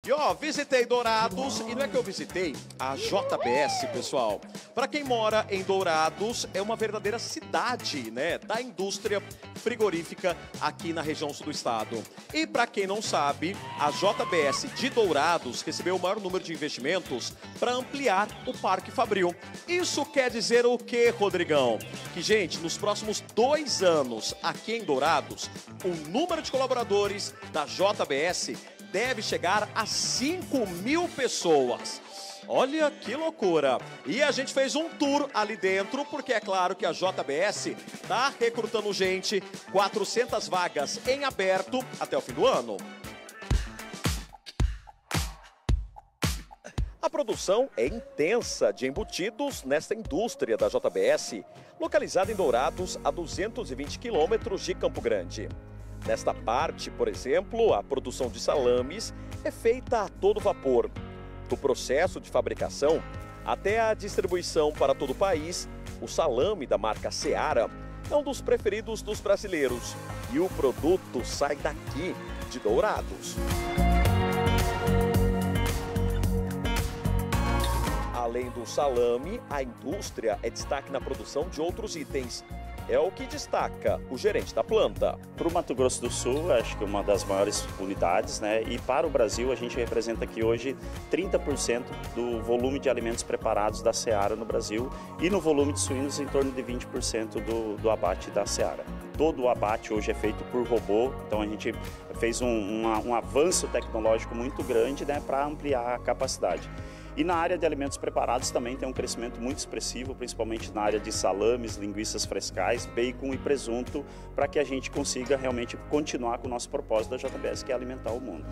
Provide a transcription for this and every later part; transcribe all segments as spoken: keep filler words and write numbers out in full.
E ó, visitei Dourados, e não é que eu visitei a J B S, pessoal. Para quem mora em Dourados, é uma verdadeira cidade, né, da indústria frigorífica aqui na região sul do estado. E para quem não sabe, a J B S de Dourados recebeu o maior número de investimentos para ampliar o Parque Fabril. Isso quer dizer o quê, Rodrigão? Que, gente, nos próximos dois anos, aqui em Dourados, o número de colaboradores da J B S deve chegar a cinco mil pessoas. Olha que loucura! E a gente fez um tour ali dentro, porque é claro que a J B S está recrutando gente, quatrocentas vagas em aberto até o fim do ano. A produção é intensa de embutidos nesta indústria da J B S, localizada em Dourados, a duzentos e vinte quilômetros de Campo Grande. Nesta parte, por exemplo, a produção de salames é feita a todo vapor. Do processo de fabricação até a distribuição para todo o país, o salame da marca Seara é um dos preferidos dos brasileiros e o produto sai daqui, de Dourados. Além do salame, a indústria é destaque na produção de outros itens. É o que destaca o gerente da planta. Para o Mato Grosso do Sul, acho que é uma das maiores unidades, né? E para o Brasil, a gente representa aqui hoje trinta por cento do volume de alimentos preparados da Seara no Brasil e no volume de suínos em torno de vinte por cento do, do abate da Seara. Todo o abate hoje é feito por robô, então a gente fez um, um, um avanço tecnológico muito grande, né, para ampliar a capacidade. E na área de alimentos preparados também tem um crescimento muito expressivo, principalmente na área de salames, linguiças frescais, bacon e presunto, para que a gente consiga realmente continuar com o nosso propósito da J B S, que é alimentar o mundo.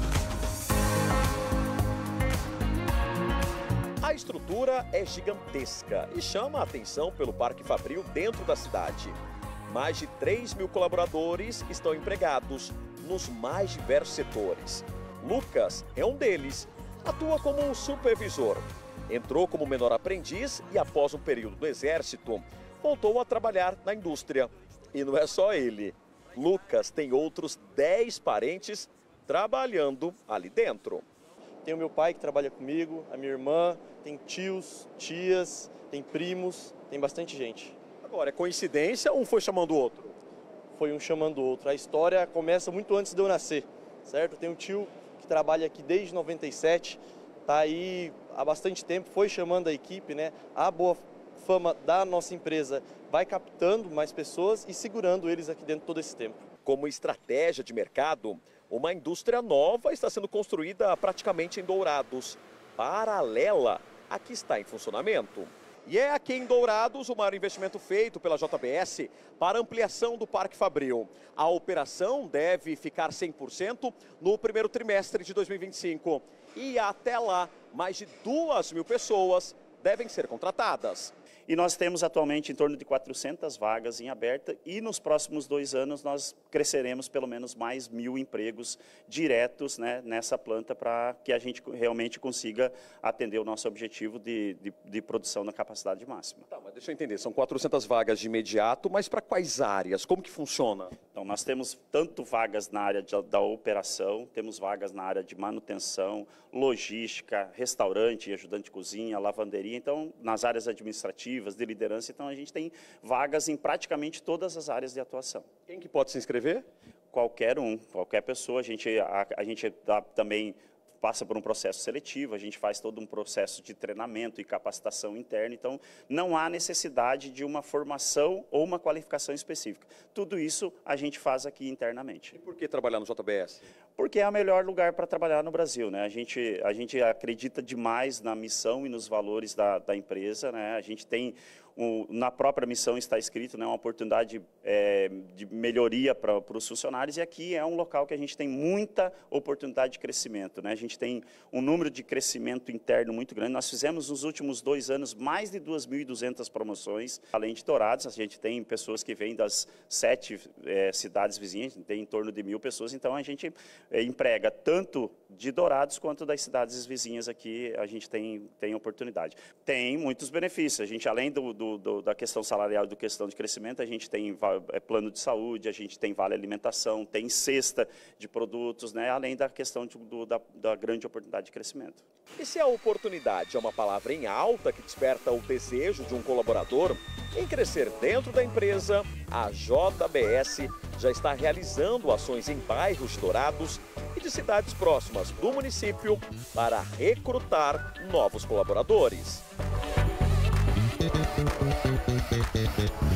A estrutura é gigantesca e chama a atenção pelo Parque Fabril dentro da cidade. Mais de três mil colaboradores estão empregados nos mais diversos setores. Lucas é um deles. Atua como um supervisor. Entrou como menor aprendiz e, após um período do Exército, voltou a trabalhar na indústria. E não é só ele. Lucas tem outros dez parentes trabalhando ali dentro. Tem o meu pai que trabalha comigo, a minha irmã, tem tios, tias, tem primos, tem bastante gente. Agora, é coincidência ou um foi chamando o outro? Foi um chamando o outro. A história começa muito antes de eu nascer, certo? Tem um tio que trabalha aqui desde noventa e sete, está aí há bastante tempo, foi chamando a equipe, né? A boa fama da nossa empresa vai captando mais pessoas e segurando eles aqui dentro todo esse tempo. Como estratégia de mercado, uma indústria nova está sendo construída praticamente em Dourados, paralela à que está em funcionamento. E é aqui em Dourados o maior investimento feito pela J B S para ampliação do Parque Fabril. A operação deve ficar cem por cento no primeiro trimestre de dois mil e vinte e cinco. E até lá, mais de duas mil pessoas devem ser contratadas. E nós temos atualmente em torno de quatrocentas vagas em aberta e nos próximos dois anos nós cresceremos pelo menos mais mil empregos diretos, né, nessa planta para que a gente realmente consiga atender o nosso objetivo de, de, de produção na capacidade máxima. Tá, mas deixa eu entender, são quatrocentas vagas de imediato, mas para quais áreas? Como que funciona? Então nós temos tanto vagas na área de, da operação, temos vagas na área de manutenção, logística, restaurante, ajudante de cozinha, lavanderia, então nas áreas administrativas, de liderança, então a gente tem vagas em praticamente todas as áreas de atuação. Quem que pode se inscrever? Qualquer um, qualquer pessoa. A gente, a, a gente dá, também passa por um processo seletivo, a gente faz todo um processo de treinamento e capacitação interna, então não há necessidade de uma formação ou uma qualificação específica. Tudo isso a gente faz aqui internamente. E por que trabalhar no J B S? Porque é o melhor lugar para trabalhar no Brasil, né? A gente, a gente acredita demais na missão e nos valores da, da empresa, né? A gente tem, um, na própria missão está escrito, né, uma oportunidade é, de melhoria para os funcionários, e aqui é um local que a gente tem muita oportunidade de crescimento, né? A gente tem um número de crescimento interno muito grande. Nós fizemos nos últimos dois anos mais de duas mil e duzentas promoções, além de Dourados, a gente tem pessoas que vêm das sete é, cidades vizinhas, tem em torno de mil pessoas, então a gente é, emprega tanto de Dourados quanto das cidades vizinhas aqui, a gente tem, tem oportunidade. Tem muitos benefícios, a gente além do, do do, do, da questão salarial e da questão de crescimento, a gente tem é, plano de saúde, a gente tem vale alimentação, tem cesta de produtos, né, além da questão de, do, da, da grande oportunidade de crescimento. E se a oportunidade é uma palavra em alta que desperta o desejo de um colaborador em crescer dentro da empresa, a J B S já está realizando ações em bairros de Dourados e de cidades próximas do município para recrutar novos colaboradores.